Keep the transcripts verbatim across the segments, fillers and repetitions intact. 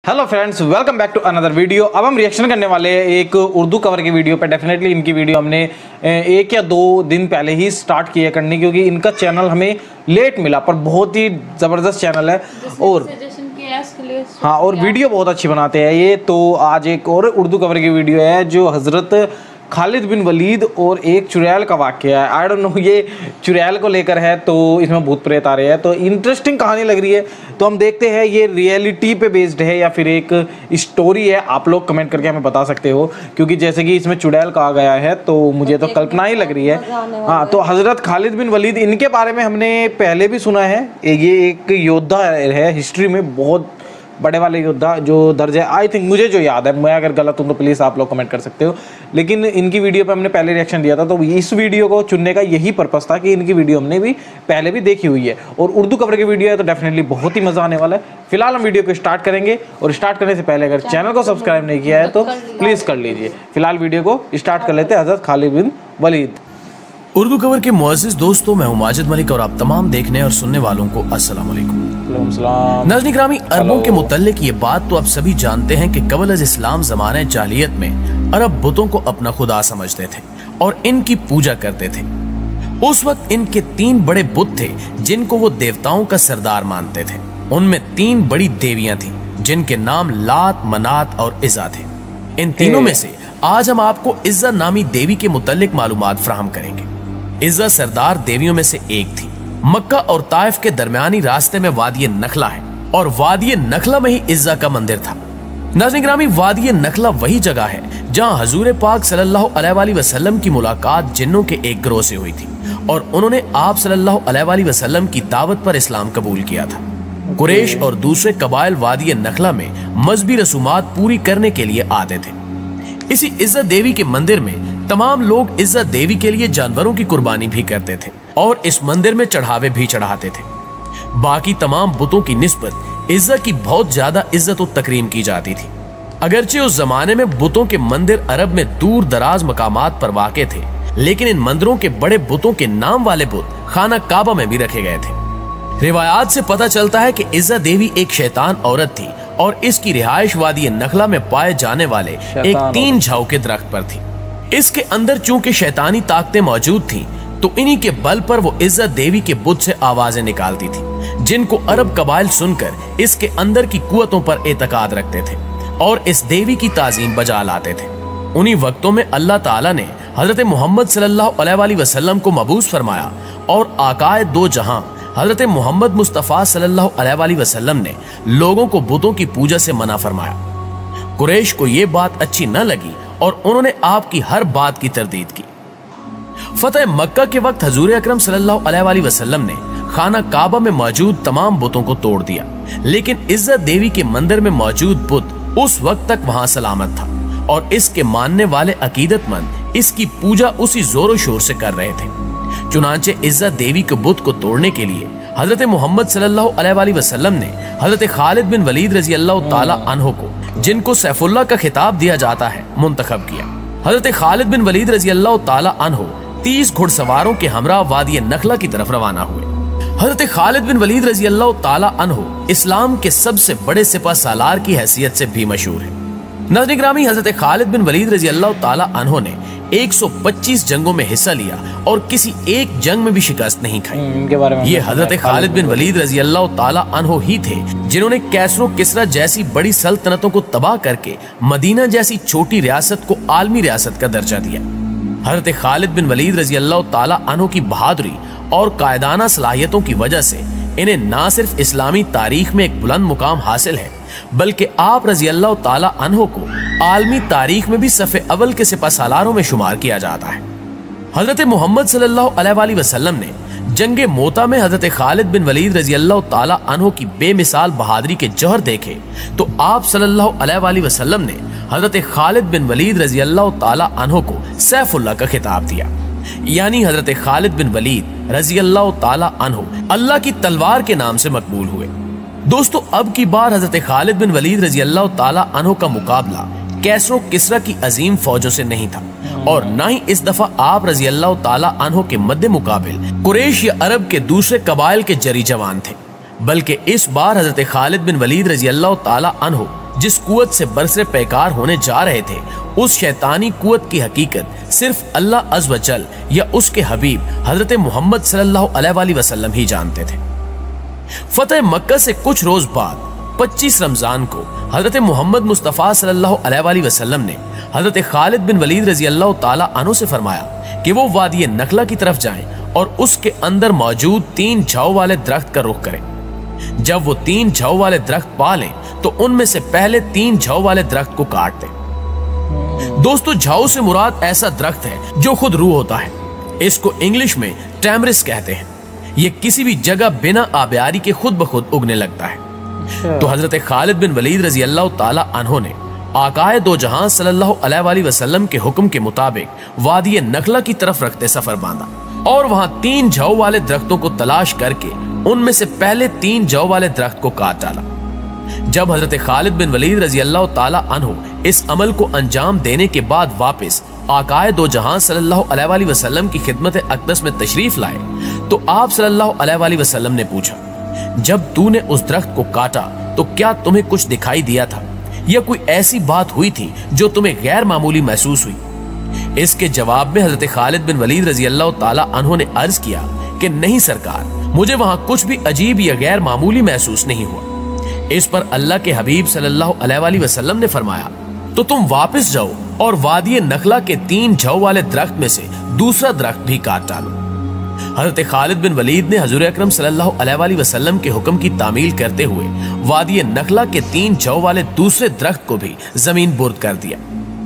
Hello friends, welcome back to another video. अब हम reaction करने वाले हैं एक उर्दू कवर की वीडियो पे। डेफिनेटली इनकी वीडियो हमने एक या दो दिन पहले ही स्टार्ट किया करनी, क्योंकि इनका चैनल हमें लेट मिला, पर बहुत ही ज़बरदस्त चैनल है और हाँ और वीडियो बहुत अच्छी बनाते हैं ये। तो आज एक और उर्दू कवर की वीडियो है जो हज़रत खालिद बिन वलीद और एक चुड़ैल का वाक़या है। आई डोंट नो ये चुड़ैल को लेकर है, तो इसमें भूत प्रेत आ रहे हैं, तो इंटरेस्टिंग कहानी लग रही है। तो हम देखते हैं ये रियलिटी पे बेस्ड है या फिर एक स्टोरी है। आप लोग कमेंट करके हमें बता सकते हो, क्योंकि जैसे कि इसमें चुड़ैल कहा गया है तो मुझे तो कल्पना ही लग रही है। हाँ, तो हज़रत खालिद बिन वलीद, इनके बारे में हमने पहले भी सुना है। ये एक योद्धा है, हिस्ट्री में बहुत बड़े वाले योद्धा जो दर्ज है। आई थिंक, मुझे जो याद है, मैं अगर गलत हूँ तो प्लीज़ आप लोग कमेंट कर सकते हो। लेकिन इनकी वीडियो पे हमने पहले रिएक्शन दिया था, तो इस वीडियो को चुनने का यही पर्पस था कि इनकी वीडियो हमने भी पहले भी देखी हुई है और उर्दू कवर की वीडियो है, तो डेफिनेटली बहुत ही मज़ा आने वाला है। फिलहाल हम वीडियो को स्टार्ट करेंगे और स्टार्ट करने से पहले अगर चैनल को सब्सक्राइब नहीं किया है तो प्लीज़ कर लीजिए। फिलहाल वीडियो को स्टार्ट कर लेते हैं हज़रत Khalid bin Walid. Urdu cover के मुअज़्ज़िज़ दोस्तों, मैं हूं माजिद मलिक और आप तमाम देखने और सुनने वालों को अस्सलाम वालेकुम। नाज़रीन ग्रामी, अरबों के मुतल्लिक ये बात तो आप सभी जानते हैं कि कबल अज़ इस्लाम ज़माने जाहिलियत में अरब बुतों को अपना खुदा समझते थे और इनकी पूजा करते थे। उस वक्त इनके तीन बड़े बुत थे जिनको वो देवताओं का सरदार मानते थे। उनमें तीन बड़ी देवियां थीं जिनके नाम लात, मनात और इज़्ज़ा थे। इन तीनों में से आज हम आपको इज़्ज़ा नामी देवी के मुतल्लिक मालूमात फराहम करेंगे। इज़्ज़ा सरदार देवियों में से एक थी। मक्का और ताइफ के दरमियानी रास्ते में वादी नखला है और वादी नखला में ही इज़्ज़ा का मंदिर था। नाज़रीन ग्रामी, वादी नखला वही जगह है जहां हजूर पाक सल्लल्लाहु अलैहि वसल्लम की मुलाकात जिन्नों के एक ग्रोह से हुई थी और उन्होंने आप सल्लल्लाहु अलैहि वसल्लम की दावत पर इस्लाम कबूल किया था। कुरैश और दूसरे कबाइल वादी नखला में मजहबी रसूमात पूरी करने के लिए आते थे। इसी इज़्ज़ा देवी के मंदिर में तमाम लोग इज़्ज़ा देवी के लिए जानवरों की कुर्बानी भी करते थे और इस मंदिर में चढ़ावे भी चढ़ाते थे। बाकी तमाम बुतों की निस्बत इज़्ज़ा की बहुत ज्यादा इज्जत और तकरीम की जाती थी। अगरचे उस जमाने में बुतों के मंदिर अरब में दूर दराज मकामात पर वाक़े थे, लेकिन इन मंदिरों के बड़े बुतों के नाम वाले बुत खाना काबा में भी रखे गए थे। रिवायात से पता चलता है कि इज़्ज़ा देवी एक शैतान औरत थी और इसकी रिहाइश वादी नखला में पाए जाने वाले एक तीन झाऊ के दरख्त पर थी। इसके अंदर चूंकि शैतानी ताकतें मौजूद थीं, तो इन्हीं के बल पर वो इज़्ज़ा देवी के बुत से आवाजें निकालती थी, जिनको अरब कबाइल सुनकर इसके अंदर की कुव्वतों पर एतकाद रखते थे और इस देवी की ताजीम बजा लाते थे। उन्हीं वक्तों में अल्लाह ताला ने हजरत मोहम्मद सल्लल्लाहु अलैहि वसल्लम को मबूस फरमाया और आकाए दो जहां हजरत मोहम्मद मुस्तफ़ा सल्लल्लाहु अलैहि वसल्लम ने लोगों को बुतों की पूजा से मना फरमाया। कुरैश को ये बात अच्छी न लगी और उन्होंने आपकी हर बात की तरदीद की। फतह मक्का के वक्त हजूर अकरम सल्लल्लाहु अलैहि वसल्लम ने खाना काबा में मौजूद तमाम बुतों को तोड़ दिया, लेकिन इज़्ज़ा देवी के मंदिर में मौजूद बुत उस वक्त तक वहां सलामत था और इसके मानने वाले अकीदतमंद इसकी पूजा उसी जोरों शोर से कर रहे थे। चुनांचे इज़्ज़ा देवी के बुत को तोड़ने के लिए हजरत मोहम्मद सल्लल्लाहु अलैहि वसल्लम ने हजरत खालिद बिन वलीद रज़ी अल्लाह ताला अन्हु को, जिनको सैफुल्लाह का खिताब दिया जाता है, मुंतखब किया। हजरत खालिद बिन वलीद रज़ी अल्लाह ताला अन्हु तीस घुड़सवारों के हमरा वादी नखला की तरफ रवाना हुए। हजरत खालिद बिन वलीद रज़ी अल्लाह ताला अन्हु इस्लाम के सबसे बड़े सिपह सालार की हैसियत से भी मशहूर है। नाज़रीन ग्रामी, हजरत खालिद बिन वलीद रज़ी अल्लाह ताला अन्हु ने एक सौ पच्चीस जंगों में हिस्सा लिया और किसी एक जंग में भी शिकस्त नहीं खाई। इनके बारे में ये हजरत खालिद बिन वलीद रज़ी अल्लाह ताला अन्हु ही थे जिन्होंने कैसरो किसरा जैसी बड़ी सल्तनतों को तबाह करके मदीना जैसी छोटी रियासत को आलमी रियासत का दर्जा दिया। हजरत खालिद बिन वलीद रज़ी अल्लाह ताला अन्हु की बहादुरी और कायदाना सलाहियतों की वजह से इन्हें न सिर्फ इस्लामी तारीख में एक बुलंद मुकाम हासिल है, बल्कि आप रज़ी अल्लाह ताला अन्हु को आलमी तारीख में भी सफ़े अव्वल के सिपह सालारों में शुमार किया जाता है। हजरत मोहम्मद सल्लल्लाहु अलैहि वसल्लम ने जंगे मोता में हजरत खालिद बिन वलीद रज़ी अल्लाह ताला अन्हु की बेमिसाल बहादुरी के जौहर देखे, तो आप सल्लल्लाहु अलैहि वसल्लम ने हजरत खालिद बिन वलीद रज़ी अल्लाह ताला अन्हु को सैफुल्लाह का खिताब दिया। यानी हजरत खालिद बिन वलीद रज़ी अल्लाह ताला अन्हु अल्लाह की तलवार के नाम से मकबूल हुए। दोस्तों, अब की बार हजरत खालिद बिन वलीद रज़ी अल्लाह ताला अन्हु का मुकाबला कैसरो किसरा की अजीम फौजों से नहीं था और न ही इस दफा आप रज़ी अल्लाह ताला अन्हु के मद्दे मुकाबिल कुरैश या अरब के दूसरे कबाइल के जरी जवान थे, बल्कि इस बार हजरत खालिद बिन वलीद रज़ी अल्लाह ताला अन्हु जिस कुव्वत से बरसरे पैकार होने जा रहे थे, उस शैतानी कुव्वत की हकीकत सिर्फ अल्लाह अज़्ज़ व जल या उसके हबीब हजरत मोहम्मद सल्लल्लाहु अलैहि वसल्लम ही जानते थे। फतेह मक्का से कुछ रोज बाद पच्चीस रमजान को हजरत मोहम्मद मुस्तफ़ा सल्लल्लाहु अलैहि वसल्लम ने हजरत खालिद बिन वलीद रजी अल्लाह ताला अन्हु से फरमाया कि वो वादी नखला की तरफ जाएं और उसके अंदर मौजूद तीन झाऊ वाले दरख्त का रुख करें। जब वो तीन झाऊ वाले दरख्त पा लें तो उनमें से पहले तीन झाऊ वाले दरख्त को काट दें। दोस्तों, झाऊ से मुराद ऐसा दरख्त है जो खुद रूह होता है। इसको इंग्लिश में टैमरिस कहते हैं। ये किसी भी जगह बिना आबियारी के खुद ब खुद उगने लगता है। तो हजरत खालिद बिन वलीद रजी अल्लाह ताला अन्हो ने आकाए दो जहां सल्लल्लाहु अलैहि वसल्लम के हुक्म के मुताबिक वादी नखला की तरफ रखते सफर बांधा और वहां तीन झाऊ वाले दरख्तों को तलाश करके उनमें से पहले तीन झाऊ वाले दरख्त को काट डाला। जब हजरत खालिद बिन वलीद रजी अल्लाह ताला अन्हो इस अमल को अंजाम देने के बाद वापस आकाए दो जहां सल्लल्लाहु अलैहि वसल्लम की खिदमत अक़दस में तशरीफ लाए तो आप सल्लल्लाहु अलैहि वसल्लम ने पूछा, जब तूने उस दरख्त को काटा तो क्या तुम्हें कुछ दिखाई दिया था या कोई ऐसी बात हुई थी जो तुम्हें गैर मामूली महसूस हुई? इसके जवाब में हजरत खालिद बिन वलीद रजी अल्लाह ताला अन्हो ने अर्ज किया कि नहीं सरकार, मुझे वहां कुछ भी अजीब या गैर मामूली महसूस नहीं हुआ। इस पर अल्लाह के हबीब सल्लल्लाहु अलैहि वसल्लम ने फरमाया, तो तुम वापस जाओ और वादी नखला के तीन झाऊ वाले दरख्त में से दूसरा दरख्त भी काट डालो। हजरत खालिद बिन वलीद ने हुजूर अकरम सल्लल्लाहु अलैहि वसल्लम के हुक्म की तामील करते हुए वादी नखला के तीन झाऊ वाले दूसरे दरख्त को भी जमीन बुर्द कर दिया।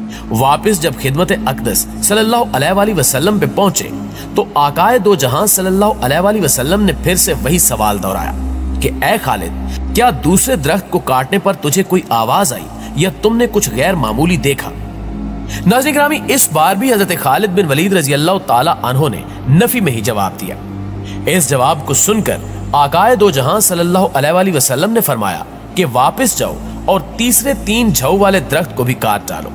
वापस जब खिदमत अक़दस सल्लल्लाहु अलैहि वसल्लम पे पहुंचे तो आकाए दो जहां सल्लल्लाहु अलैहि वसल्लम ने फिर से वही सवाल दोहराया कि ए खालिद, क्या दूसरे दरख्त को काटने पर तुझे कोई आवाज आई या तुमने कुछ गैर मामूली देखा? नाज़रीन गिरामी, इस बार भी हजरत खालिद बिन वलीद रजी अल्लाह ताला अन्हो ने नफी में ही जवाब दिया। इस जवाब को सुनकर आकाए दो जहां सल्लल्लाहु अलैहि वसल्लम ने फरमाया कि वापस जाओ और तीसरे तीन झाऊ वाले दरख्त को भी काट डालो।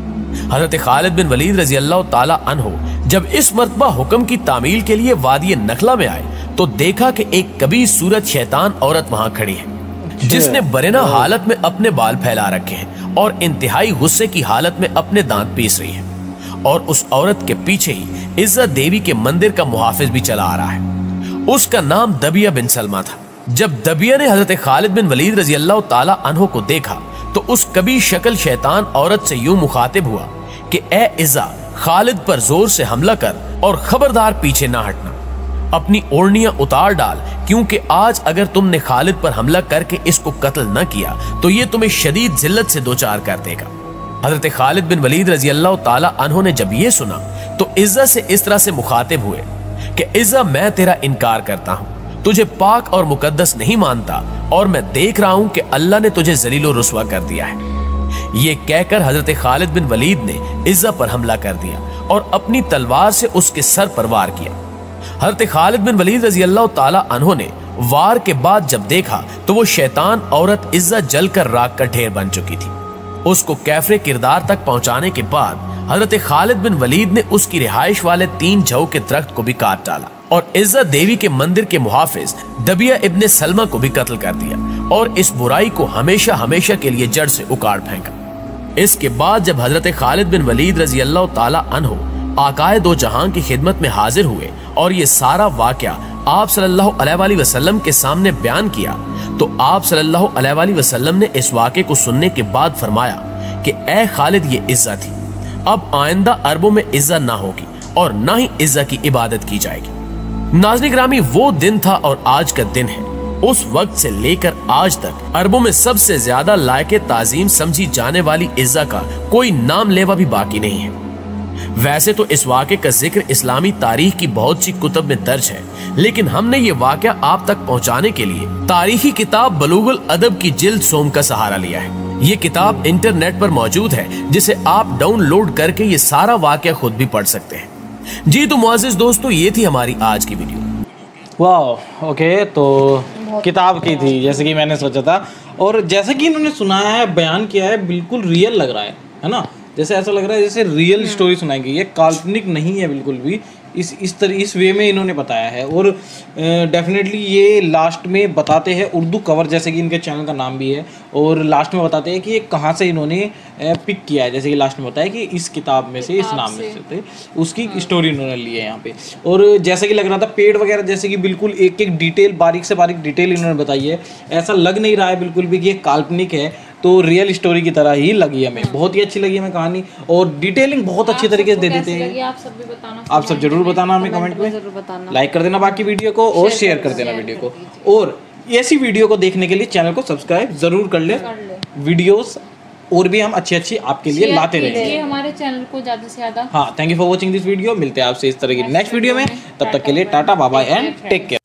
हजरत खालिद बिन वलीद रजी अल्लाह ताला अन्हो जब इस मर्तबा हुक्म की तामील के लिए वादी नखला में आए तो देखा कि एक कबीर सूरत शैतान औरत वहां खड़ी है, जिसने बरेना हालत में अपने बाल फैला रखे हैं और इंतहाई गुस्से की हालत में अपने दांत पीस रही है। और उस औरत के पीछे ही इज्जत देवी के मंदिर का मुहाफिज भी चला आ रहा है। उसका नाम दबिया बिन सलमा था। जब दबिया ने हजरत खालिद बिन वलीद रजी अल्लाह ताला अन्हो को देखा तो उस कबीर शक्ल शैतान औरत से यूं मुखातिब हुआ कि ए इज्जा, खालिद पर जोर से हमला कर और खबरदार पीछे ना हटना। अपनी ओढ़नियां उतार डाल, क्योंकि आज अगर तुमने खालिद पर हमला करके इसको कत्ल न किया तो ये तुम्हें शदीद जिल्लत से दो चार कर देगा। हजरत खालिद बिन वलीद रजी अल्लाह ताला अन्हो ने जब ये सुना तो इज्जा से इस तरह से मुखातिब हुए कि इज्जा, मैं तेरा इनकार करता हूँ, तुझे पाक और मुकद्दस नहीं मानता और मैं देख रहा हूँ कि अल्लाह ने तुझे जलील और रुस्वा कर दिया है। ये कहकर हजरत खालिद बिन वलीद ने इज्जा पर हमला कर दिया और अपनी तलवार से उसके सर पर वार किया। हजरत खालिद बिन वलीद रजी अल्लाह ताला अन्हो ने वार के बाद जब देखा तो वो शैतान औरत इज्जा जलकर राख का ढेर बन चुकी थी। उसको कैफरे किरदार तक पहुंचाने के बाद हजरत खालिद बिन वलीद ने उसकी रिहाइश वाले तीन झाऊ के दरख्त को भी काट डाला और इज्जत देवी के मंदिर के मुहाफिज दबिया इब्ने सलमा को भी कत्ल कर दिया और इस बुराई को हमेशा हमेशा के लिए जड़ से उखाड़ फेंका। इसके बाद जब हजरत खालिद बिन वलीद रजी अल्लाह ताला अन्हो आकाए दो जहां की खिदमत में हाजिर हुए और ये सारा वाकया आप सल्लल्लाहु अलैहि वसल्लम के सामने बयान किया तो आप सल्लल्लाहु अलैहि वसल्लम ने इस वाक़े को सुनने के बाद फरमाया कि ए खालिद, ये इज्जा थी, अब आइंदा अरबों में इज्जा ना होगी और ना ही इज्जा की इबादत की जाएगी। नाज़रीन गिरामी, वो दिन था और आज का दिन है। उस वक्त से लेकर आज तक अरबों में सबसे ज्यादा लायक ताजीम समझी जाने वाली इज्जा का कोई नाम लेवा भी बाकी नहीं है। वैसे तो इस वाक़े का जिक्र इस्लामी तारीख की बहुत सी कुतब में दर्ज है, लेकिन हमने ये वाक़या आप तक पहुंचाने के लिए तारीखी किताब बलूगुल अदब की जिल्द सोम का सहारा लिया है। ये किताब इंटरनेट पर मौजूद है, जिसे आप डाउनलोड करके ये सारा वाक़या खुद भी पढ़ सकते हैं। जी तो मुअज़्ज़िज़ दोस्तों, ये थी हमारी आज की वीडियो। वाह, ओके, तो किताब की थी जैसे कि मैंने सोचा था और जैसे कि इन्होंने सुनाया है, बयान किया है, बिल्कुल रियल लग रहा है है ना। जैसे ऐसा लग रहा है जैसे रियल स्टोरी सुनाई गई है, काल्पनिक नहीं है बिल्कुल भी इस इस तरह इस वे में इन्होंने बताया है। और डेफिनेटली ये लास्ट में बताते हैं उर्दू कवर, जैसे कि इनके चैनल का नाम भी है, और लास्ट में बताते हैं कि ये कहाँ से इन्होंने पिक किया है। जैसे कि लास्ट में बताया कि इस किताब में से, इस नाम में से थे, उसकी स्टोरी इन्होंने ली है यहाँ पे। और जैसे कि लग रहा था पेड़ वगैरह जैसे कि बिल्कुल एक एक डिटेल, बारीक से बारीक डिटेल इन्होंने बताई है। ऐसा लग नहीं रहा है बिल्कुल भी कि ये काल्पनिक है, तो रियल स्टोरी की तरह ही लगी हमें। बहुत ही अच्छी लगी हमें कहानी, और डिटेलिंग बहुत अच्छी तरीके से दे देते हैं। आप सब भी बताना, आप सब जरूर बताना हमें कमेंट में, लाइक कर देना बाकी वीडियो को और शेयर कर देना वीडियो को। और ऐसी वीडियो को देखने के लिए चैनल को सब्सक्राइब जरूर कर ले। वीडियोस और भी हम अच्छी अच्छी आपके लिए लाते रहेंगे हमारे चैनल को ज्यादा से ज्यादा। हाँ, thank you for watching this video. मिलते हैं आपसे इस तरह की नेक्स्ट वीडियो में, तब तक के लिए tata bye bye and take care.